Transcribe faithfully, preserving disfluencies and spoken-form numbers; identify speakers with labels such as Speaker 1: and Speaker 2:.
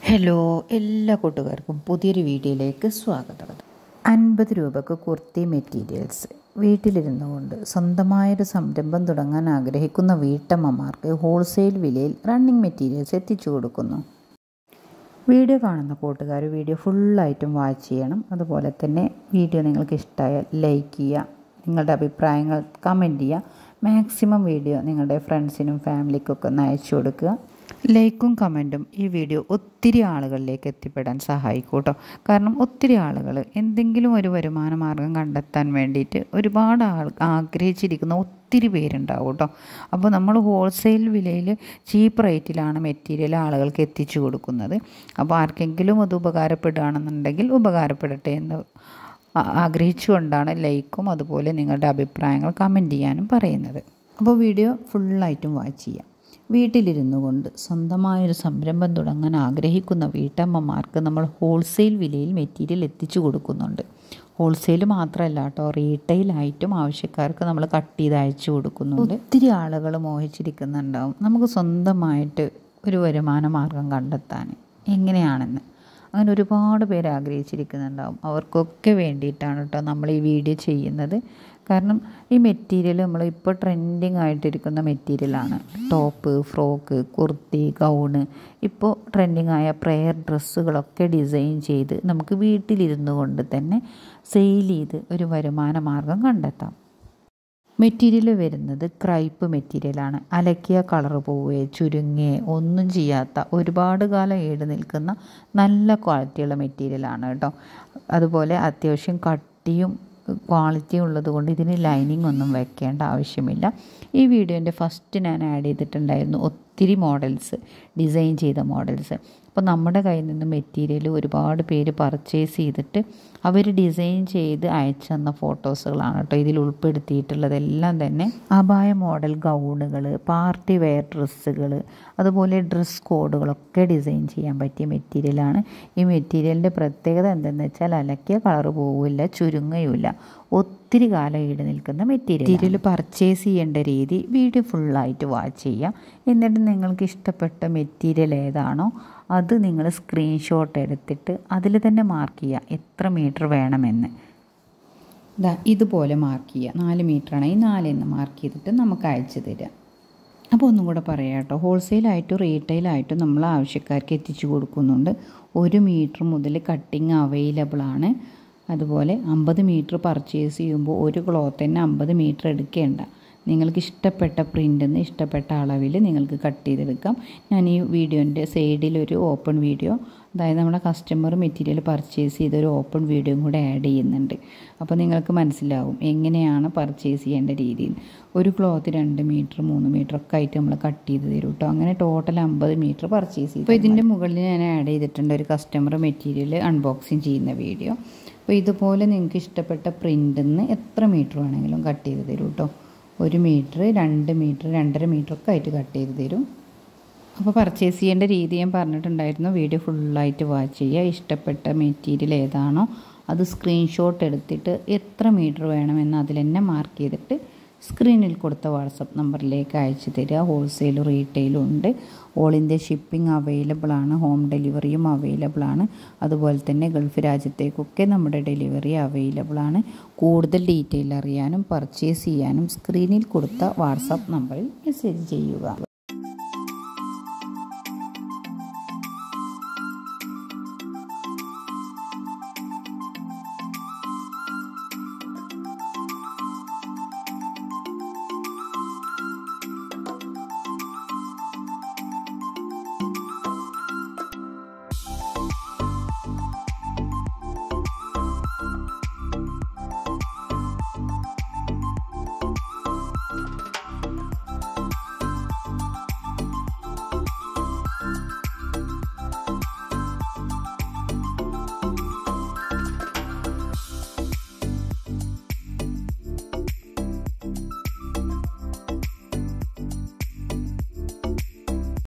Speaker 1: Hello, എല്ലാ കൂട്ടുകാർക്കും പുതിയൊരു വീഡിയോയിലേക്ക് സ്വാഗതം. അൻപത് രൂപക്ക് കുർത്തി മെറ്റീരിയൽസ് വീട്ടിലിരുന്നു കൊണ്ട് സ്വന്തമായൊരു സംരംഭം തുടങ്ങാൻ ആഗ്രഹിക്കുന്ന വീട്ടമ്മമാർക്ക് ഹോൾസെയിൽ വിലയിൽ റണ്ണിങ് മെറ്റീരിയൽസ് എത്തിച്ചു കൊടുക്കുന്നു. വീഡിയോ കാണുന്ന കൂട്ടുകാർ വീഡിയോ ഫുള്ളായിട്ടും വാച്ച് ചെയ്യണം. അതുപോലെ തന്നെ വീഡിയോ നിങ്ങൾക്ക് ഇഷ്ടമായാൽ ലൈക്ക് ചെയ്യുക, നിങ്ങളുടെ അഭിപ്രായങ്ങൾ കമൻറ്റ് ചെയ്യുക. മാക്സിമം വീഡിയോ നിങ്ങളുടെ ഫ്രണ്ട്സിനും ഫാമിലിക്കൊക്കെ ഒന്ന് അയച്ചു കൊടുക്കുക. ലൈക്കും കമൻറ്റും ഈ വീഡിയോ ഒത്തിരി ആളുകളിലേക്ക് എത്തിപ്പെടാൻ സഹായിക്കും കേട്ടോ. കാരണം ഒത്തിരി ആളുകൾ എന്തെങ്കിലും ഒരു വരുമാന മാർഗം കണ്ടെത്താൻ വേണ്ടിയിട്ട് ഒരുപാട് ആൾ ആഗ്രഹിച്ചിരിക്കുന്ന ഒത്തിരി പേരുണ്ടാവും കേട്ടോ. അപ്പോൾ നമ്മൾ ഹോൾസെയിൽ വിലയിൽ ചീപ്പ് റേറ്റിലാണ് മെറ്റീരിയൽ ആളുകൾക്ക് എത്തിച്ചു കൊടുക്കുന്നത്. അപ്പോൾ ആർക്കെങ്കിലും അത് ഉപകാരപ്പെടുകയാണെന്നുണ്ടെങ്കിൽ ഉപകാരപ്പെടട്ടെ എന്ന് ആഗ്രഹിച്ചുകൊണ്ടാണ് ലൈക്കും അതുപോലെ നിങ്ങളുടെ അഭിപ്രായങ്ങൾ കമൻറ്റ് ചെയ്യാനും പറയുന്നത്. അപ്പോൾ വീഡിയോ ഫുള്ളായിട്ടും വാച്ച് ചെയ്യാം. വീട്ടിലിരുന്നു കൊണ്ട് സ്വന്തമായൊരു സംരംഭം തുടങ്ങാൻ ആഗ്രഹിക്കുന്ന വീട്ടമ്മമാർക്ക് നമ്മൾ ഹോൾസെയിൽ വിലയിൽ മെറ്റീരിയൽ എത്തിച്ചു കൊടുക്കുന്നുണ്ട്. ഹോൾസെയിൽ മാത്രമല്ല കേട്ടോ, റീറ്റെയിലായിട്ടും ആവശ്യക്കാർക്ക് നമ്മൾ കട്ട് ചെയ്ത് അയച്ചു കൊടുക്കുന്നുണ്ട്. ഒത്തിരി ആളുകൾ മോഹിച്ചിരിക്കുന്നുണ്ടാവും നമുക്ക് സ്വന്തമായിട്ട് ഒരു വരുമാന മാർഗം കണ്ടെത്താൻ എങ്ങനെയാണെന്ന്. അങ്ങനെ ഒരുപാട് പേര് ആഗ്രഹിച്ചിരിക്കുന്നുണ്ടാവും. അവർക്കൊക്കെ വേണ്ടിയിട്ടാണ് കേട്ടോ നമ്മൾ ഈ വീഡിയോ ചെയ്യുന്നത്. കാരണം ഈ മെറ്റീരിയൽ നമ്മൾ ഇപ്പോൾ ട്രെൻഡിങ് ആയിട്ടിരിക്കുന്ന മെറ്റീരിയലാണ്. ടോപ്പ്, ഫ്രോക്ക്, കുർത്തി, ഗൗണ്, ഇപ്പോൾ ട്രെൻഡിങ് ആയ പ്രെയർ ഡ്രസ്സുകളൊക്കെ ഡിസൈൻ ചെയ്ത് നമുക്ക് വീട്ടിലിരുന്നു കൊണ്ട് തന്നെ സെയിൽ ചെയ്ത് ഒരു വരുമാന മാർഗം കണ്ടെത്താം. മെറ്റീരിയൽ വരുന്നത് ക്രൈപ്പ് മെറ്റീരിയലാണ്. അലക്കിയ കളർ പോവുകയോ ചുരുങ്ങുകയോ ഒന്നും ചെയ്യാത്ത ഒരുപാട് കാലം ഈട് നിൽക്കുന്ന നല്ല ക്വാളിറ്റിയുള്ള മെറ്റീരിയലാണ് കേട്ടോ. അതുപോലെ അത്യാവശ്യം കട്ടിയും ക്വാളിറ്റി ഉള്ളത് കൊണ്ട് ഇതിന് ലൈനിങ് ഒന്നും വെക്കേണ്ട ആവശ്യമില്ല. ഈ വീഡിയോൻ്റെ ഫസ്റ്റ് ഞാൻ ആഡ് ചെയ്തിട്ടുണ്ടായിരുന്നു ഒത്തിരി മോഡൽസ്, ഡിസൈൻ ചെയ്ത മോഡൽസ്. അപ്പോൾ നമ്മുടെ കയ്യിൽ നിന്ന് മെറ്റീരിയൽ ഒരുപാട് പേര് പർച്ചേസ് ചെയ്തിട്ട് അവർ ഡിസൈൻ ചെയ്ത് അയച്ചു തന്ന ഫോട്ടോസുകളാണ് കേട്ടോ ഇതിൽ ഉൾപ്പെടുത്തിയിട്ടുള്ളതെല്ലാം തന്നെ. അബായ മോഡൽ ഗൗണുകൾ, പാർട്ടി വെയർ ഡ്രസ്സുകൾ, അതുപോലെ ഡ്രസ് കോഡുകളൊക്കെ ഡിസൈൻ ചെയ്യാൻ പറ്റിയ മെറ്റീരിയലാണ്. ഈ മെറ്റീരിയലിൻ്റെ പ്രത്യേകത എന്തെന്ന് വെച്ചാൽ അലക്കിയ കളർ പോവില്ല, ചുരുങ്ങയുമില്ല, ഒത്തിരി കാലം ഈട് നിൽക്കുന്ന മെറ്റീരിയൽ. മെറ്റീരിയൽ പർച്ചേസ് ചെയ്യേണ്ട രീതി വീഡിയോ ഫുള്ളായിട്ട് വാച്ച് ചെയ്യാം. എന്നിട്ട് നിങ്ങൾക്ക് ഇഷ്ടപ്പെട്ട മെറ്റീരിയൽ ഏതാണോ അത് നിങ്ങൾ സ്ക്രീൻഷോട്ട് എടുത്തിട്ട് അതിൽ തന്നെ മാർക്ക് ചെയ്യുക എത്ര മീറ്റർ വേണമെന്ന്. ഇതാ ഇതുപോലെ മാർക്ക് ചെയ്യുക. നാല് മീറ്റർ ആണെങ്കിൽ നാലെന്ന് മാർക്ക് ചെയ്തിട്ട് നമുക്ക് അയച്ചു തരിക. അപ്പോൾ ഒന്നും കൂടെ പറയാം കേട്ടോ, ഹോൾസെയിലായിട്ടും റീറ്റെയിലായിട്ടും നമ്മൾ ആവശ്യക്കാർക്ക് എത്തിച്ചു കൊടുക്കുന്നുണ്ട്. ഒരു മീറ്റർ മുതൽ കട്ടിങ് അവൈലബിൾ ആണ്. അതുപോലെ അമ്പത് മീറ്റർ പർച്ചേസ് ചെയ്യുമ്പോൾ ഒരു ക്ലോത്ത് തന്നെ അമ്പത് മീറ്റർ എടുക്കേണ്ട. നിങ്ങൾക്ക് ഇഷ്ടപ്പെട്ട പ്രിൻ്റിന്ന് ഇഷ്ടപ്പെട്ട അളവിൽ നിങ്ങൾക്ക് കട്ട് ചെയ്തെടുക്കാം. ഞാൻ ഈ വീഡിയോൻ്റെ സൈഡിലൊരു ഓപ്പൺ വീഡിയോ, അതായത് നമ്മുടെ കസ്റ്റമർ മെറ്റീരിയൽ പർച്ചേസ് ചെയ്തൊരു ഓപ്പൺ വീഡിയോയും കൂടെ ആഡ് ചെയ്യുന്നുണ്ട്. അപ്പോൾ നിങ്ങൾക്ക് മനസ്സിലാവും എങ്ങനെയാണ് പർച്ചേസ് ചെയ്യേണ്ട രീതിയിൽ. ഒരു ക്ലോത്ത് രണ്ട് മീറ്റർ മൂന്ന് മീറ്റർ ഒക്കെ ആയിട്ട് നമ്മൾ കട്ട് ചെയ്ത് തരും കേട്ടോ. അങ്ങനെ ടോട്ടൽ അമ്പത് മീറ്റർ പർച്ചേസ് ചെയ്തു. അപ്പോൾ ഇതിൻ്റെ മുകളിൽ ഞാൻ ആഡ് ചെയ്തിട്ടുണ്ട് ഒരു കസ്റ്റമർ മെറ്റീരിയൽ അൺബോക്സിങ് ചെയ്യുന്ന വീഡിയോ. അപ്പോൾ ഇതുപോലെ നിങ്ങൾക്ക് ഇഷ്ടപ്പെട്ട പ്രിൻ്റിന്ന് എത്ര മീറ്റർ വേണമെങ്കിലും കട്ട് ചെയ്ത് തരും കേട്ടോ. ഒരു മീറ്റർ, രണ്ട് മീറ്റർ, രണ്ടര മീറ്റർ ഒക്കെ ആയിട്ട് കട്ട് ചെയ്ത് തരും. അപ്പോൾ പർച്ചേസ് ചെയ്യേണ്ട രീതി ഞാൻ പറഞ്ഞിട്ടുണ്ടായിരുന്നു. വീഡിയോ ഫുള്ളായിട്ട് വാച്ച് ചെയ്യുക. ഇഷ്ടപ്പെട്ട മെറ്റീരിയൽ ഏതാണോ അത് സ്ക്രീൻഷോട്ട് എടുത്തിട്ട് എത്ര മീറ്റർ വേണമെന്ന് അതിൽ തന്നെ മാർക്ക് ചെയ്തിട്ട് സ്ക്രീനിൽ കൊടുത്ത വാട്സപ്പ് നമ്പറിലേക്ക് അയച്ചു തരിക. ഹോൾസെയിലും റീറ്റെയിലും ഉണ്ട്. ഓൾ ഇന്ത്യ ഷിപ്പിംഗ് അവൈലബിൾ ആണ്. ഹോം ഡെലിവറിയും അവൈലബിൾ ആണ്. അതുപോലെ തന്നെ ഗൾഫ് രാജ്യത്തേക്കൊക്കെ നമ്മുടെ ഡെലിവറി അവൈലബിൾ ആണ്. കൂടുതൽ ഡീറ്റെയിൽ അറിയാനും പർച്ചേസ് ചെയ്യാനും സ്ക്രീനിൽ കൊടുത്ത വാട്സപ്പ് നമ്പറിൽ മെസ്സേജ് ചെയ്യുക.